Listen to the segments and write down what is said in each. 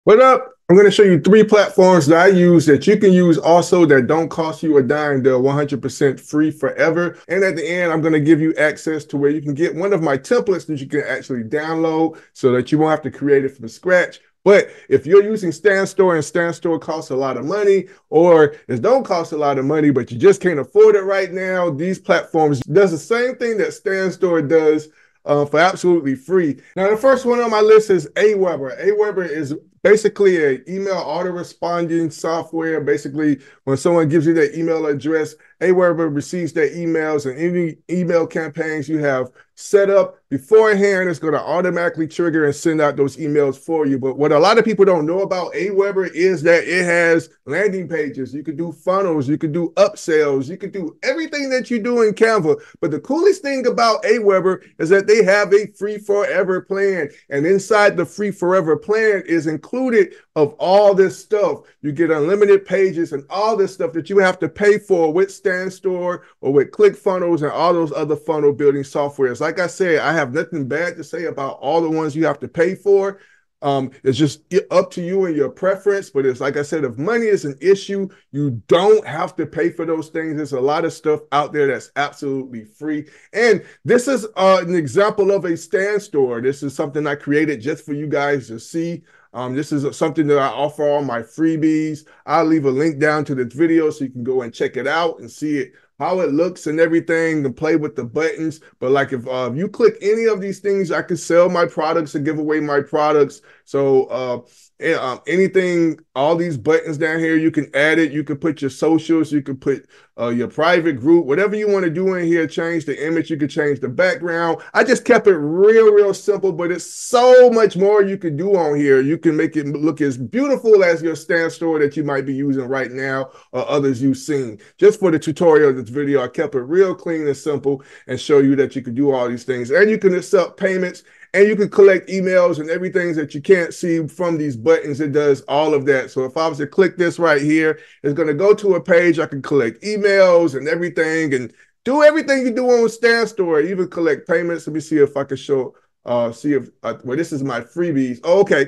What up? I'm going to show you three platforms that I use that you can use also that don't cost you a dime. They're 100% free forever. And at the end, I'm going to give you access to where you can get one of my templates that you can actually download so that you won't have to create it from scratch. But if you're using StanStore and StanStore costs a lot of money, or it don't cost a lot of money, but you just can't afford it right now, these platforms does the same thing that StanStore does for absolutely free. Now, the first one on my list is Aweber. Aweber is basically an email auto-responding software. Basically, when someone gives you their email address, Aweber receives their emails, and any email campaigns you have set up beforehand, it's going to automatically trigger and send out those emails for you. But what a lot of people don't know about Aweber is that it has landing pages. You can do funnels, you can do upsells, you can do everything that you do in Canva. But the coolest thing about Aweber is that they have a free forever plan. And inside the free forever plan is included of all this stuff. You get unlimited pages and all this stuff that you have to pay for with StanStore or with ClickFunnels and all those other funnel building softwares. Like I said, I have nothing bad to say about all the ones you have to pay for. It's just up to you and your preference. But it's like I said, if money is an issue, you don't have to pay for those things. There's a lot of stuff out there that's absolutely free. And this is an example of a StanStore. This is something I created just for you guys to see. This is something that I offer all my freebies. I'll leave a link down to this video so you can go and check it out and see it, how it looks and everything, and play with the buttons. But like if you click any of these things, I can sell my products and give away my products. So anything, all these buttons down here, you can add it. You can put your socials, you can put your private group, whatever you want to do in here. Change the image, you can change the background. I just kept it real simple, but it's so much more you can do on here. You can make it look as beautiful as your StanStore that you might be using right now or others you've seen. Just for the tutorial of this video, I kept it real clean and simple and show you that you can do all these things. And you can accept payments, and you can collect emails and everything that you can't see from these buttons. It does all of that. So if I was to click this right here, it's going to go to a page. I can collect emails and everything and do everything you do on StanStore, even collect payments. Let me see if I can show, see if, well, this is my freebies. Oh, okay.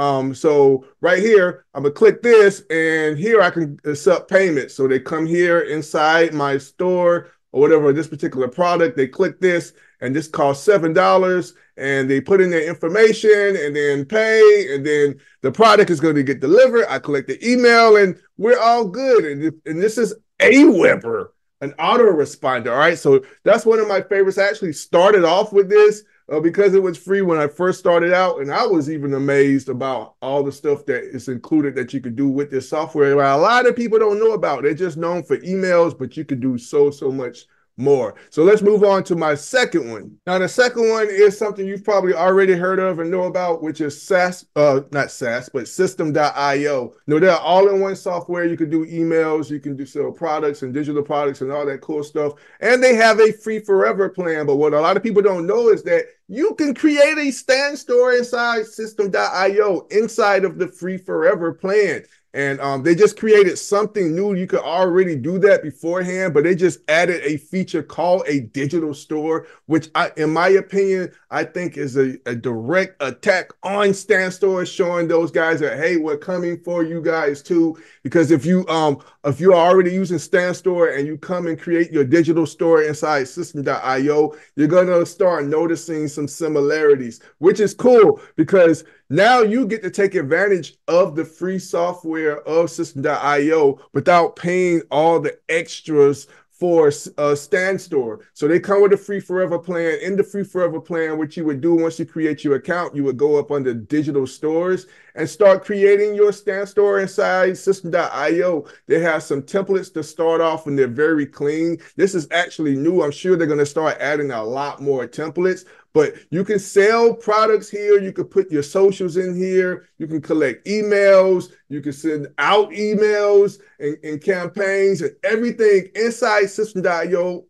So right here, I'm gonna click this, and here I can accept payments. So they come here inside my store or whatever, this particular product, they click this, and this costs $7, and they put in their information and then pay, and then the product is going to get delivered. I collect the email, and we're all good. And this is Aweber, an autoresponder. All right, so that's one of my favorites. I actually started off with this because it was free when I first started out, and I was even amazed about all the stuff that is included that you could do with this software. Well, a lot of people don't know about. They're just known for emails, but you could do so much more. So let's move on to my second one. Now, the second one is something you've probably already heard of and know about, which is SaaS, not SaaS, but System.io. No, they're all-in-one software. You can do emails, you can do sell products and digital products and all that cool stuff. And they have a free forever plan. But what a lot of people don't know is that you can create a StanStore inside System.io inside of the free forever plan. And they just created something new. You could already do that beforehand, but they just added a feature called a digital store, which in my opinion, I think is a direct attack on StanStore, showing those guys that, hey, we're coming for you guys too. Because if you're already using StanStore and you come and create your digital store inside System.io, you're gonna start noticing some similarities, which is cool because now you get to take advantage of the free software of System.io without paying all the extras for StanStore. So they come with a free forever plan. In the free forever plan, what you would do once you create your account, you would go up under digital stores and start creating your StanStore inside System.io. They have some templates to start off, and they're very clean. This is actually new. I'm sure they're going to start adding a lot more templates. But you can sell products here. You can put your socials in here. You can collect emails. You can send out emails and campaigns and everything inside System.io,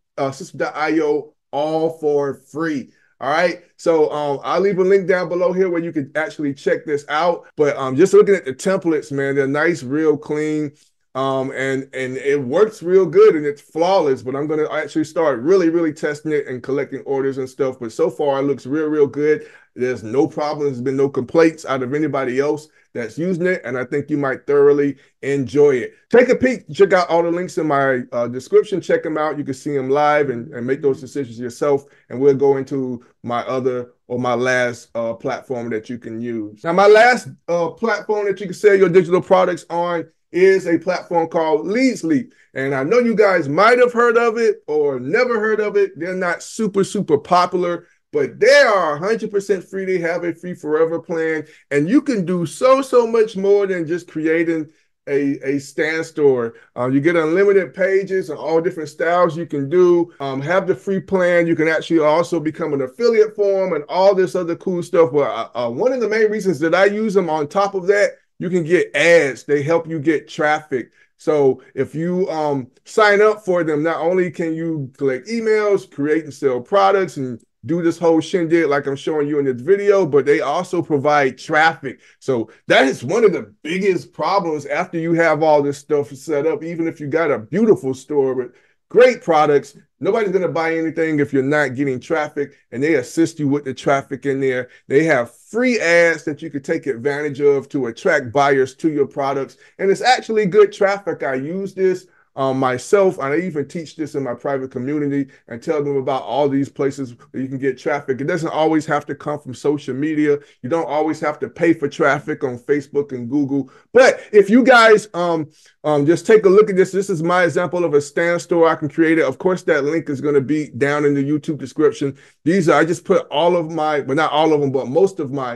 all for free. All right. So I'll leave a link down below here where you can actually check this out. But just looking at the templates, man, they're nice, real clean. And it works real good and it's flawless, but I'm going to actually start really testing it and collecting orders and stuff. But so far it looks real good. There's no problems. There's been no complaints out of anybody else that's using it, and I think you might thoroughly enjoy it. Take a peek, check out all the links in my description, check them out. You can see them live and make those decisions yourself, and we'll go into my other or my last platform that you can use. Now, my last platform that you can sell your digital products on is a platform called Leadsleep. And I know you guys might have heard of it or never heard of it. They're not super popular, but they are 100% free. They have a free forever plan, and you can do so much more than just creating a stand store. You get unlimited pages and all different styles you can do. Have the free plan. You can actually also become an affiliate for them and all this other cool stuff. Well, one of the main reasons that I use them, on top of that, you can get ads. They help you get traffic. So if you sign up for them, not only can you collect emails, create and sell products, and do this whole shindig like I'm showing you in this video, but they also provide traffic. So that is one of the biggest problems after you have all this stuff set up. Even if you got a beautiful store with great products, nobody's going to buy anything if you're not getting traffic, and they assist you with the traffic in there. They have free ads that you could take advantage of to attract buyers to your products, and it's actually good traffic. I use this myself, and I even teach this in my private community and tell them about all these places where you can get traffic. It doesn't always have to come from social media. You don't always have to pay for traffic on Facebook and Google. But if you guys just take a look at this, this is my example of a stand store I can create it. Of course, that link is going to be down in the YouTube description. These are, I just put all of my, well, not all of them, but most of my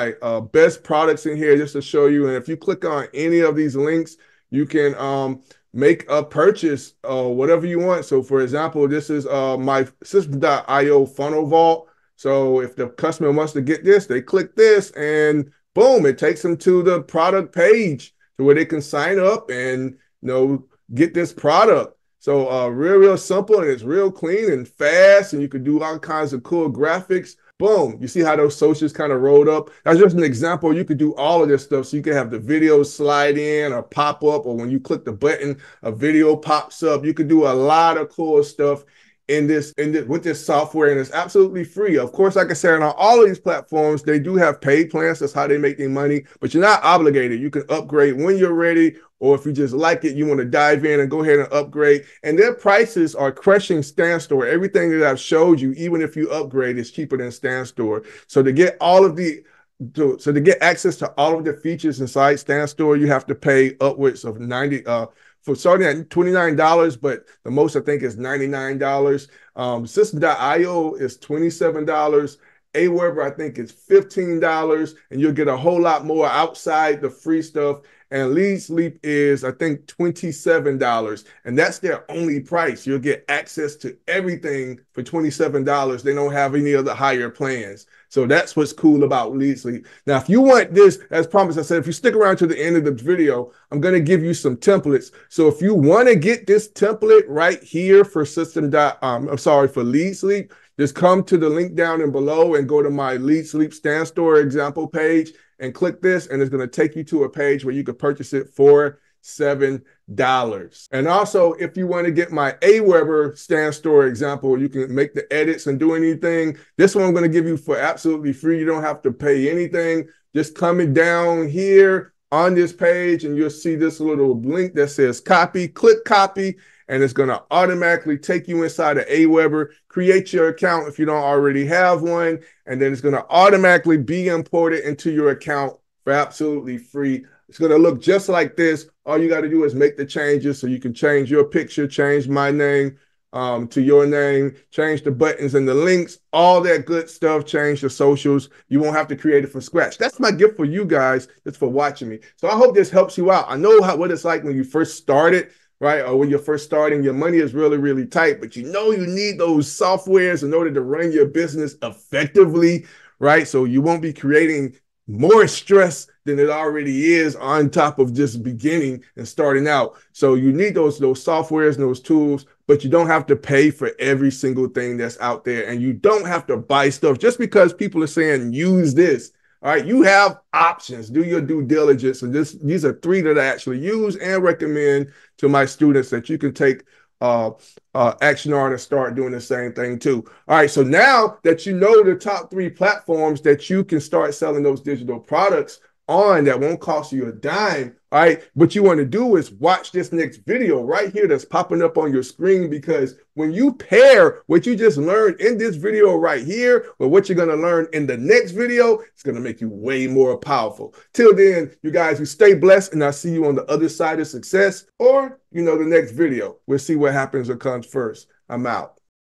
best products in here just to show you. And if you click on any of these links, you can make a purchase, whatever you want. So for example, this is my System.io funnel vault. So if the customer wants to get this, they click this and boom, it takes them to the product page to where they can sign up and get this product. So real simple, and it's real clean and fast, and you can do all kinds of cool graphics. Boom, you see how those socials kind of rolled up? That's just an example. You could do all of this stuff. So you can have the videos slide in or pop up, or when you click the button, a video pops up. You could do a lot of cool stuff with this software, and it's absolutely free. Of course, like I said, on all of these platforms, they do have paid plans. That's how they make their money, but you're not obligated. You can upgrade when you're ready, or if you just like it, you want to dive in and go ahead and upgrade. And their prices are crushing Stand Store. Everything that I've showed you, even if you upgrade, is cheaper than Stand Store. So to get to get access to all of the features inside Stand Store, you have to pay upwards of for starting at $29, but the most I think is $99. System.io is $27. Aweber, I think, is $15, and you'll get a whole lot more outside the free stuff. And Leadsleep is, I think, $27, and that's their only price. You'll get access to everything for $27. They don't have any other higher plans. So that's what's cool about Leadsleep. Now, if you want this, as promised, I said, if you stick around to the end of the video, I'm going to give you some templates. So if you want to get this template right here for for Leadsleep, just come to the link down and below and go to my Leadsleep Stand Store example page and click this, and it's going to take you to a page where you can purchase it for $7. And also, if you want to get my Aweber Stand Store example, you can make the edits and do anything. This one I'm going to give you for absolutely free. You don't have to pay anything. Just coming down here on this page, and you'll see this little link that says copy. Click copy, and it's going to automatically take you inside of Aweber. Create your account if you don't already have one, and then it's going to automatically be imported into your account for absolutely free. It's going to look just like this. All you got to do is make the changes, so you can change your picture, change my name to your name, change the buttons and the links, all that good stuff, change the socials. You won't have to create it from scratch. That's my gift for you guys, just for watching me. So I hope this helps you out. I know what it's like when you first started, right? Or when you're first starting, your money is really tight, but you need those softwares in order to run your business effectively, right? So you won't be creating more stress than it already is on top of just beginning and starting out. So you need those softwares and those tools, but you don't have to pay for every single thing that's out there. And you don't have to buy stuff just because people are saying, use this. All right, you have options. Do your due diligence. And these are 3 that I actually use and recommend to my students that you can take action on and start doing the same thing too. All right, so now that you know the top 3 platforms that you can start selling those digital products on that won't cost you a dime. All right. What you want to do is watch this next video right here that's popping up on your screen, because when you pair what you just learned in this video right here with what you're going to learn in the next video, it's going to make you way more powerful. Till then, you guys, you stay blessed, and I'll see you on the other side of success, or, the next video. We'll see what happens or comes first. I'm out.